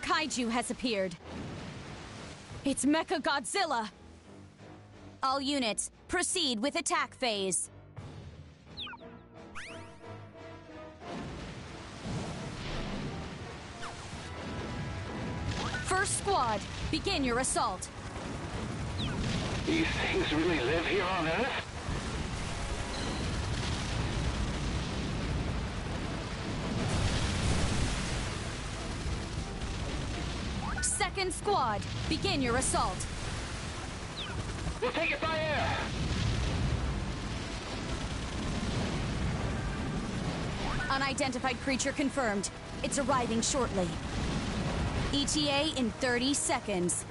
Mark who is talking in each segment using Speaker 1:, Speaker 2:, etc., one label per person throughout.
Speaker 1: kaiju has appeared. It's Mecha Godzilla! All units, proceed with attack phase. First squad, begin your assault.
Speaker 2: These things really live here on Earth?
Speaker 1: Second squad, begin your assault.
Speaker 2: We'll take it by air!
Speaker 1: Unidentified creature confirmed. It's arriving shortly. ETA in 30 seconds.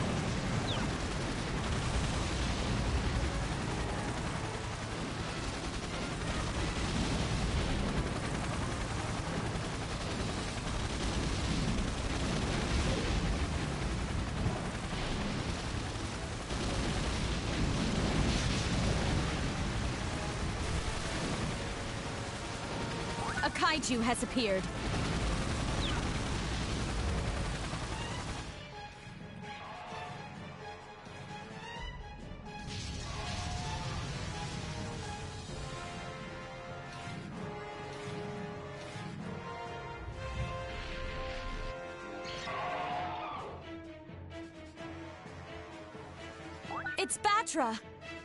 Speaker 1: A kaiju has appeared. It's Batra!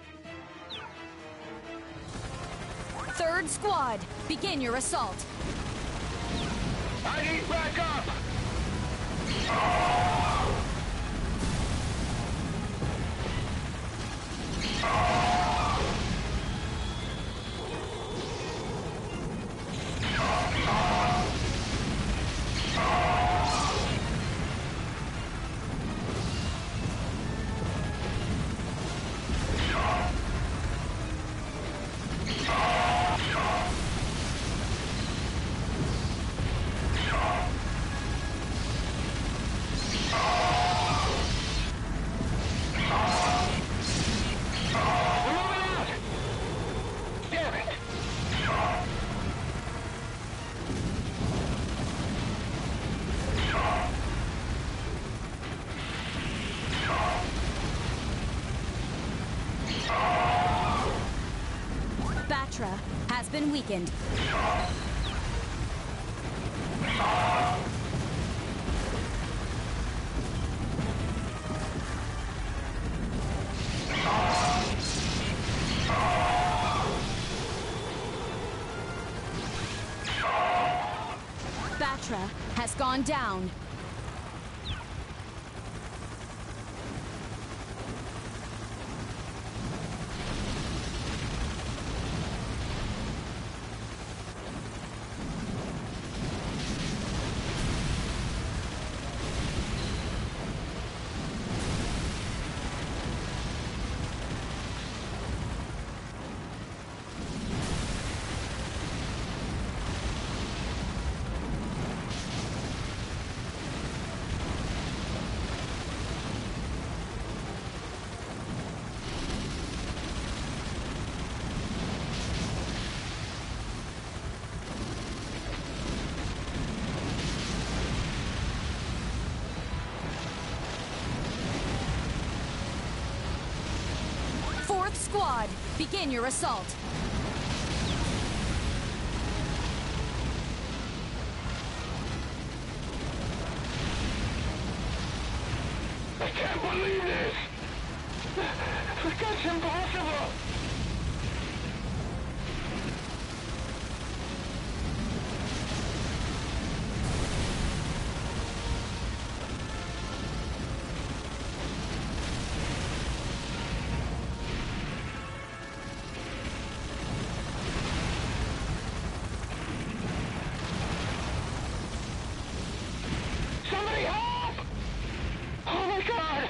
Speaker 1: Third squad, begin your assault.
Speaker 2: I need backup!
Speaker 1: Batra has been weakened. Batra has gone down. Fourth squad, begin your assault.
Speaker 2: I can't believe this! That's impossible! Somebody help! Oh my God!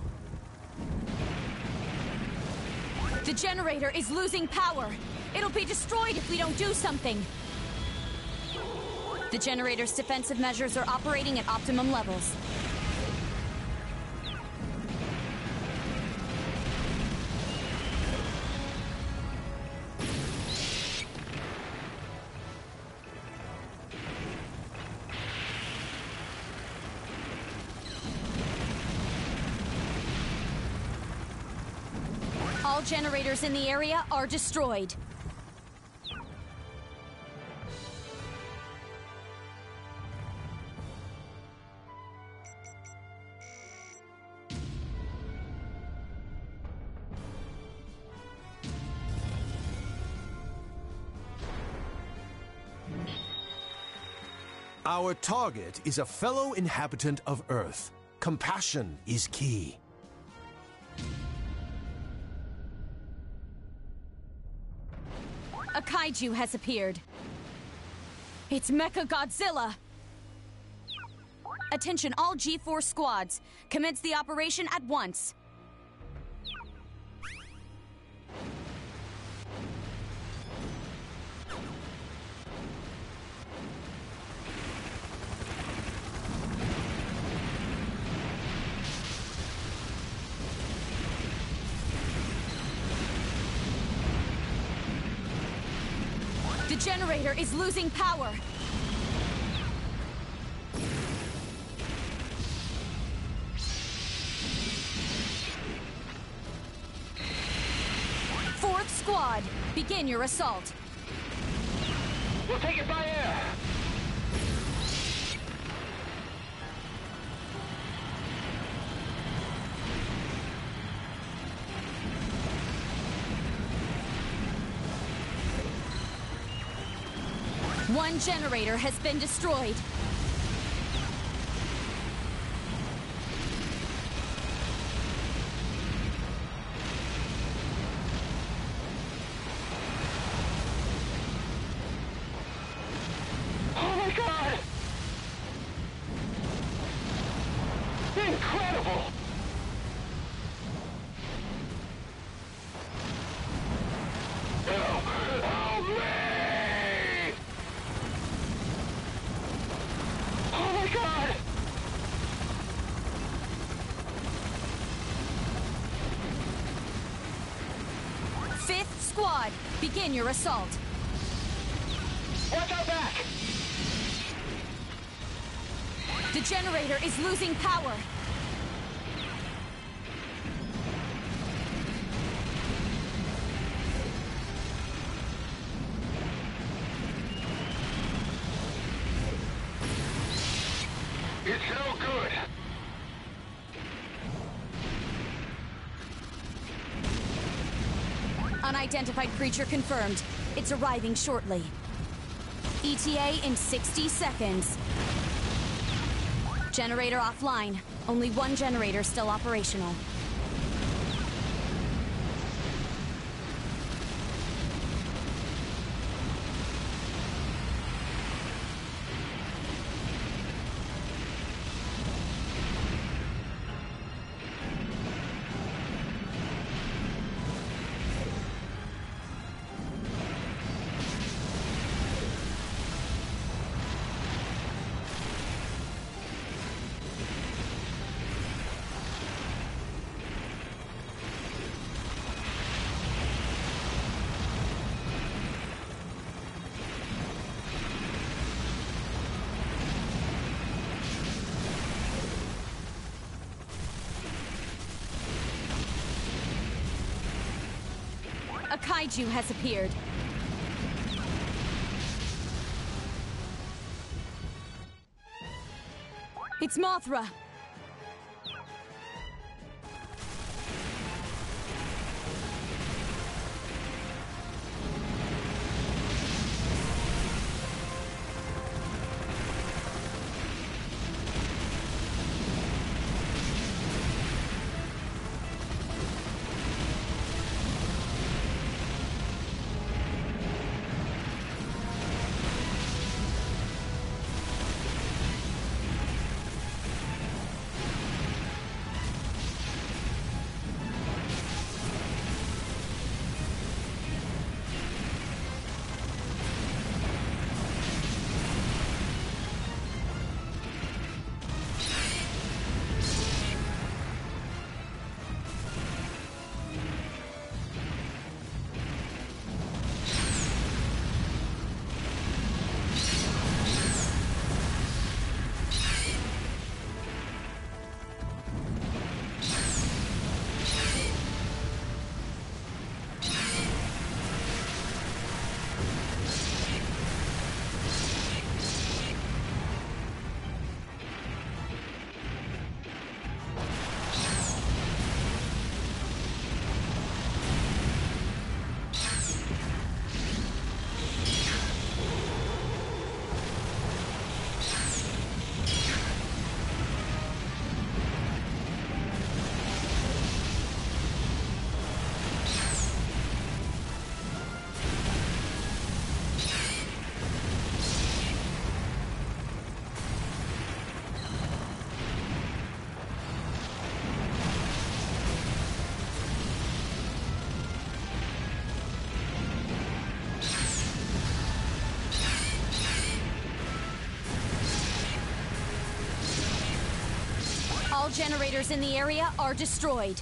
Speaker 1: The generator is losing power. It'll be destroyed if we don't do something. The generator's defensive measures are operating at optimum levels. All generators in the area are destroyed.
Speaker 3: Our target is a fellow inhabitant of Earth. Compassion is key.
Speaker 1: A kaiju has appeared. It's Mechagodzilla! Attention all G-Force squads. Commence the operation at once. The generator is losing power. Fourth squad, begin your assault.
Speaker 2: We'll take it by air.
Speaker 1: One generator has been destroyed.
Speaker 2: Oh my God! Incredible! Help me! Oh my God!
Speaker 1: Fifth squad, begin your assault.
Speaker 2: Watch our back!
Speaker 1: The generator is losing power.
Speaker 2: It's no good!
Speaker 1: Unidentified creature confirmed. It's arriving shortly. ETA in 60 seconds. Generator offline. Only one generator still operational. A kaiju has appeared. It's Mothra! All generators in the area are destroyed.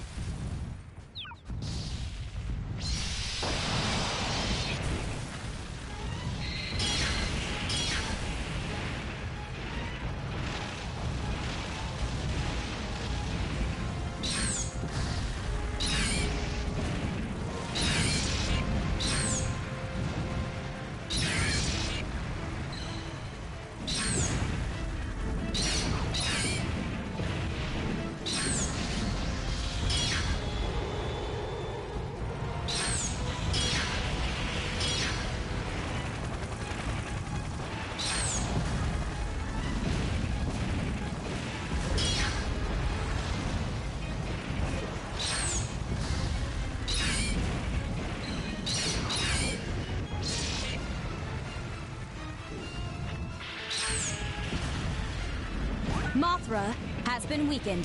Speaker 1: Mothra has been weakened.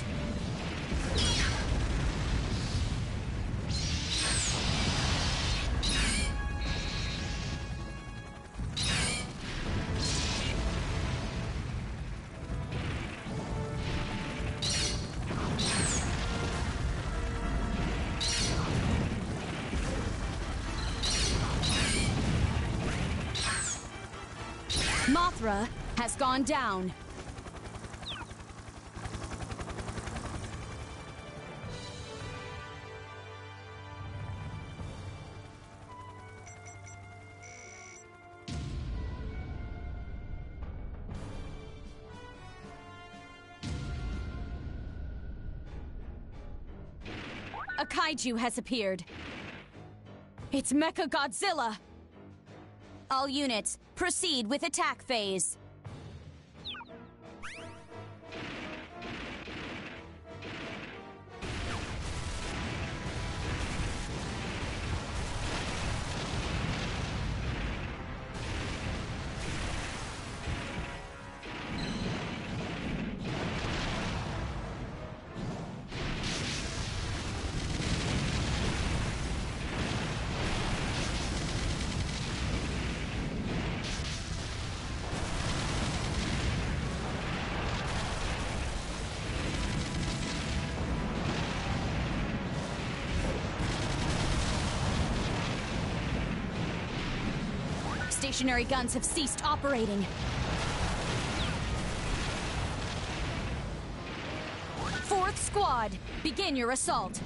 Speaker 1: Mothra has gone down. A kaiju has appeared. It's Mecha Godzilla. All units, proceed with attack phase. Stationary guns have ceased operating. Fourth squad, begin your assault.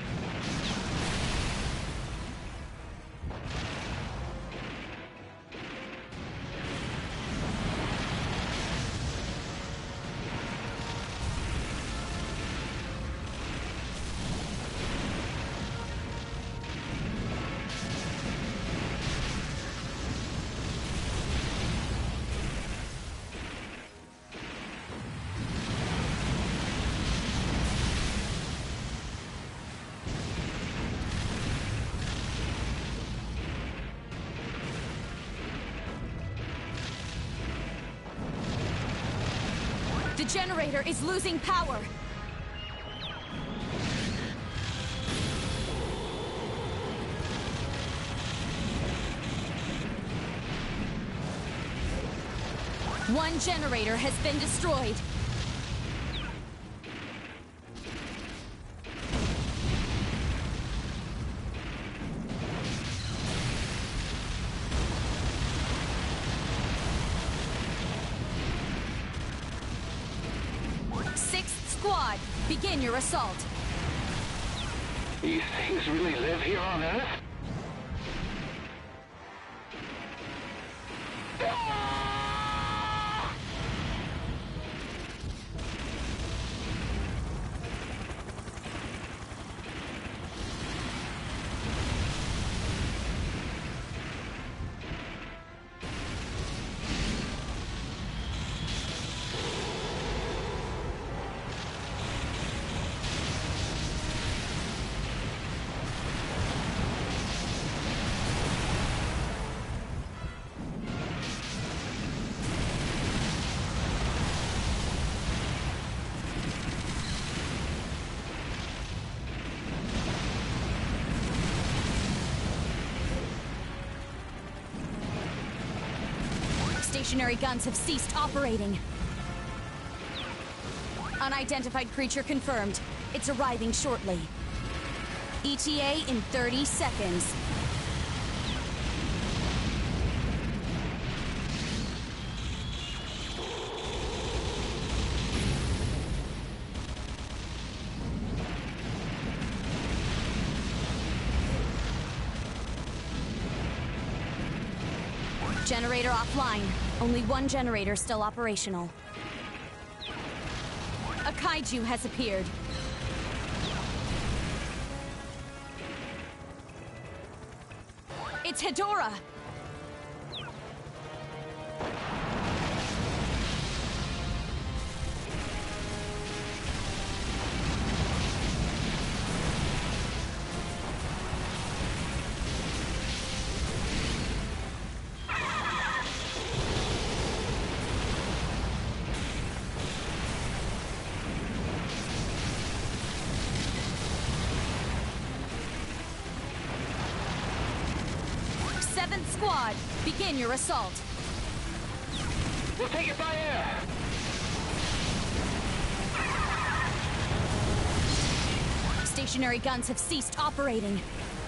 Speaker 1: The generator is losing power. One generator has been destroyed. Sixth squad, begin your assault.
Speaker 2: These things really live here on Earth? Stationary guns have ceased operating.
Speaker 1: Unidentified creature confirmed. It's arriving shortly. ETA in 30 seconds. Generator offline. Only one generator still operational. A kaiju has appeared. It's Hedorah! Seventh Squad, begin your assault.
Speaker 2: We'll take it by air.
Speaker 1: Stationary guns have ceased operating.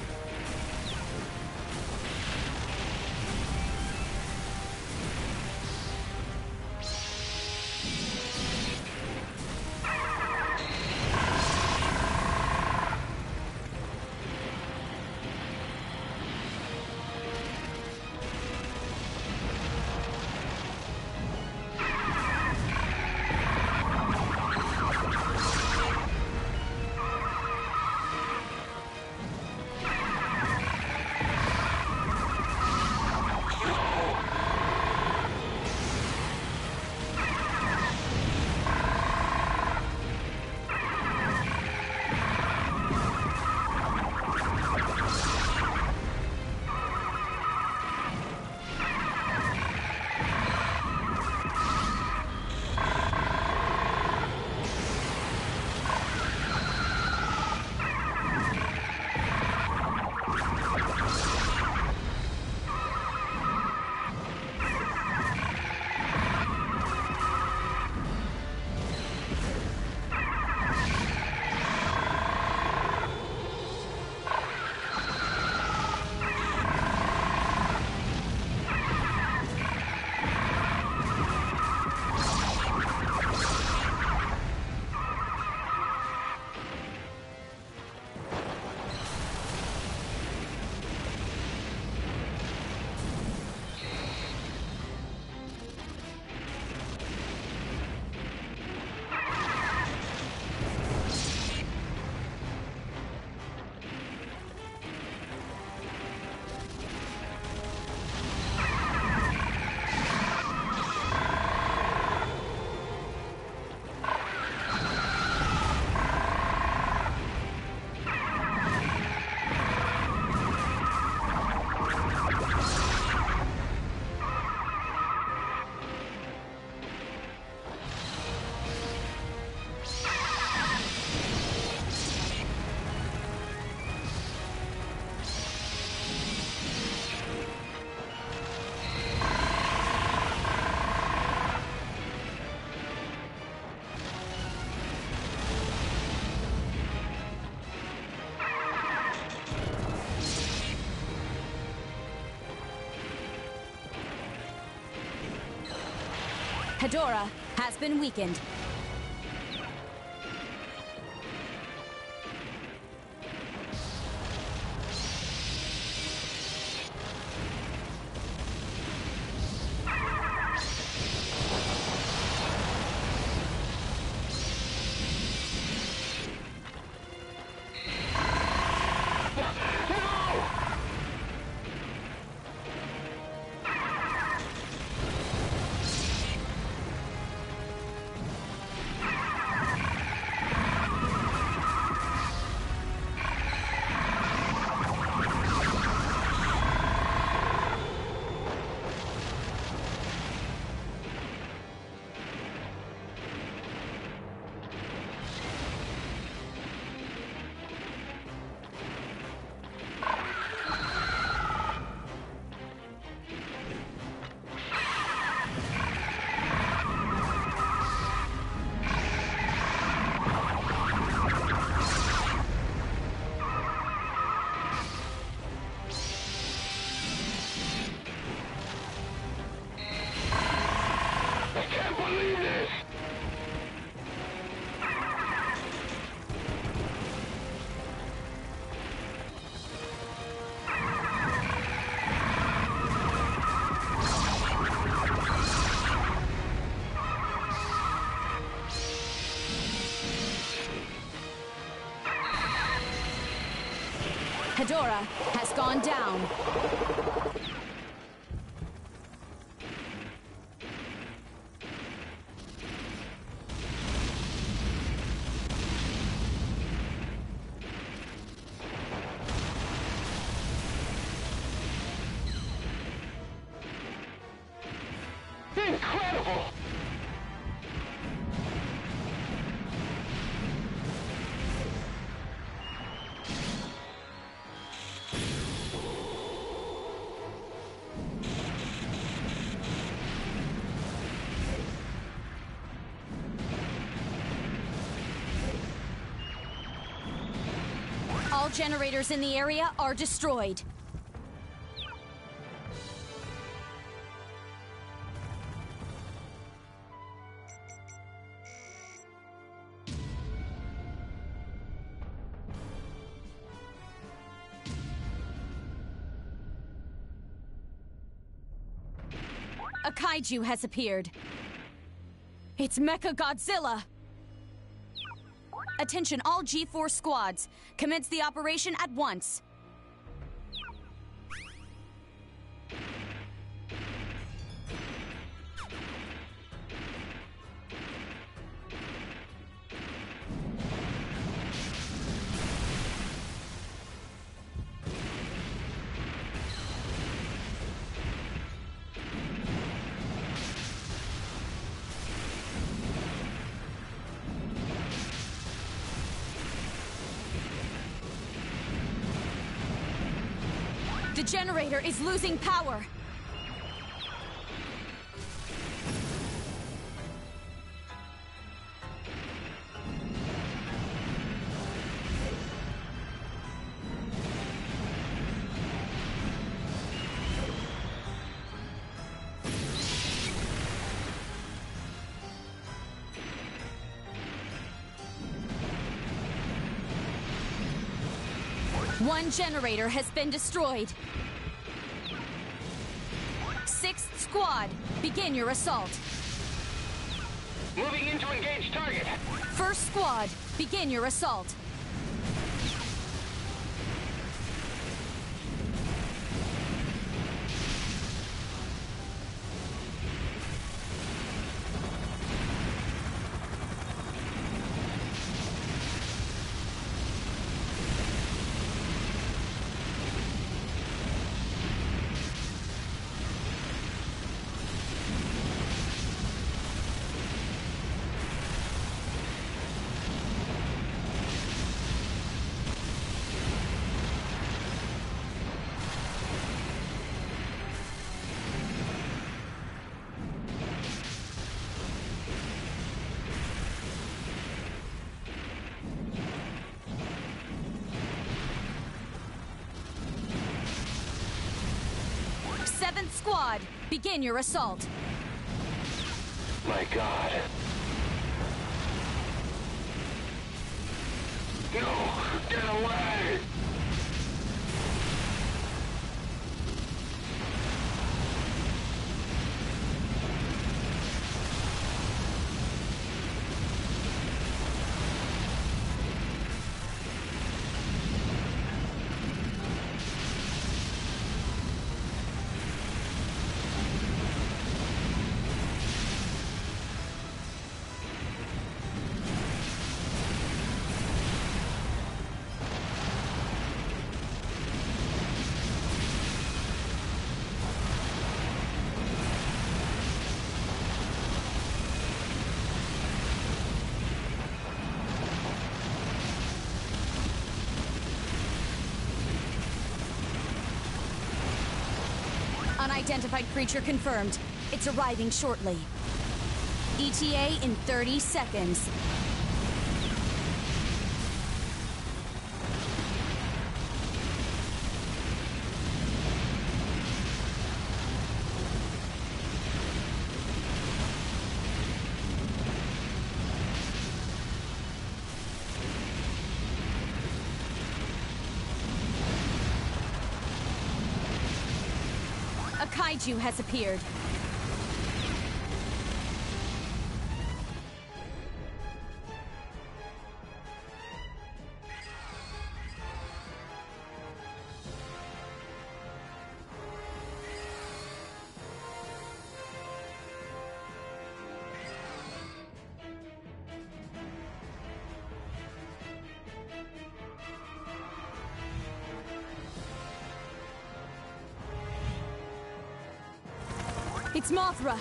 Speaker 1: Hedorah has been weakened. Hedorah has gone down.
Speaker 2: Incredible!
Speaker 1: All generators in the area are destroyed. A kaiju has appeared. It's Mecha Godzilla! Attention all G-Force squads. Commence the operation at once. The generator is losing power. One generator has been destroyed. Sixth squad, begin your assault.
Speaker 2: Moving in to engage target.
Speaker 1: First squad, begin your assault. Seventh squad, begin your assault.
Speaker 2: My God. No! Get away!
Speaker 1: Unidentified creature confirmed. It's arriving shortly. ETA in 30 seconds. A kaiju has appeared. It's Mothra!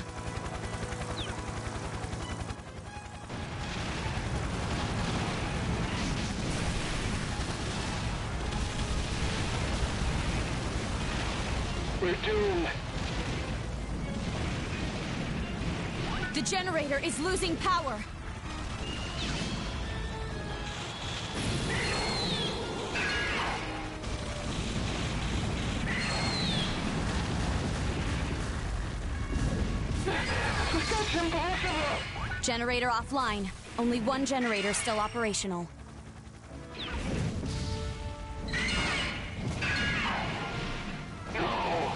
Speaker 2: We're doomed.
Speaker 1: The generator is losing power!
Speaker 2: That's impossible!
Speaker 1: Generator offline. Only one generator still operational.
Speaker 2: No!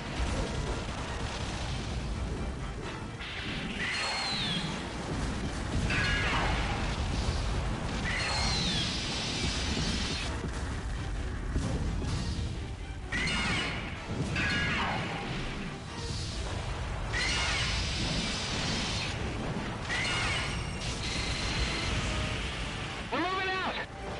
Speaker 2: We're moving out!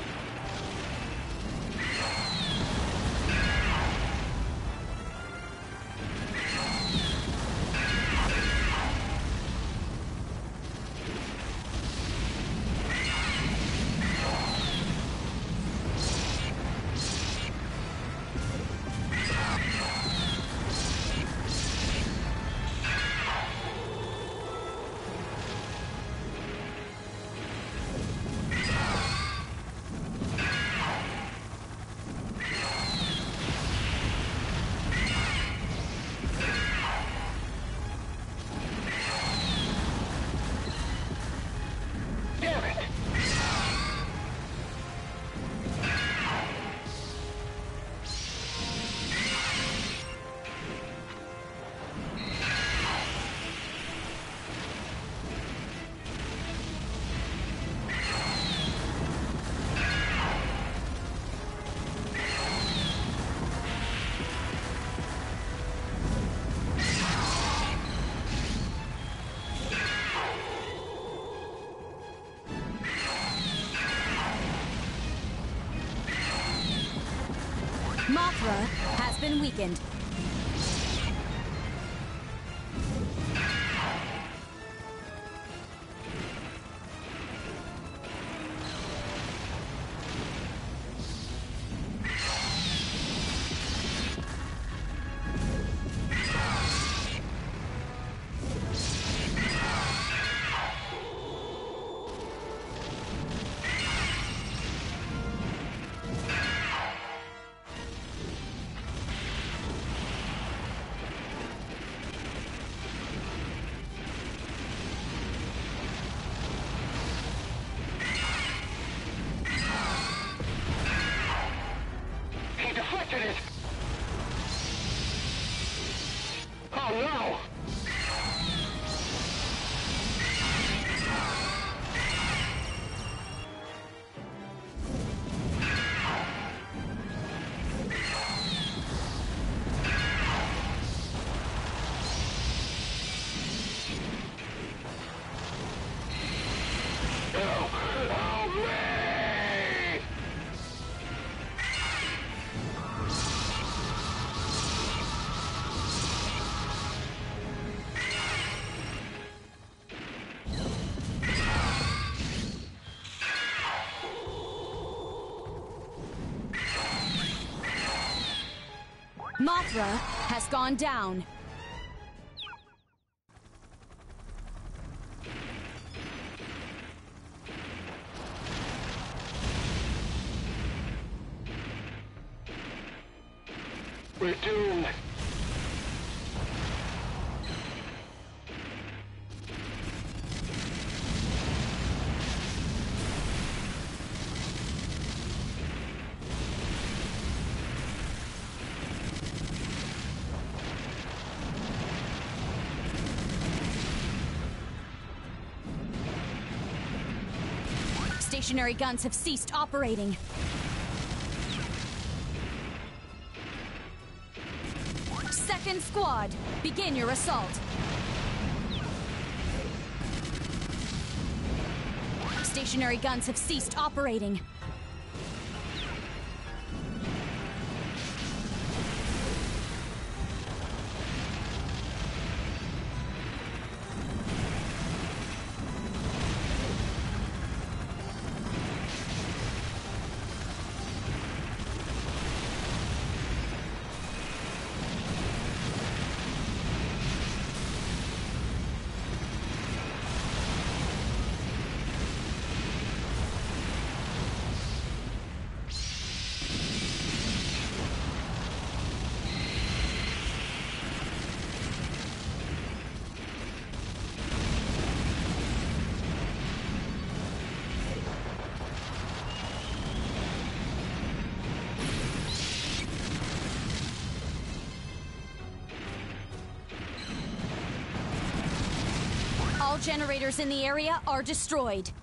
Speaker 2: Damn it!
Speaker 1: Mothra has been weakened.
Speaker 2: He deflected it! Oh no! No! Help me!
Speaker 1: Mothra has gone down.
Speaker 2: We're doomed.
Speaker 1: Stationary guns have ceased operating. Second squad, begin your assault. Stationary guns have ceased operating. generators in the area are destroyed.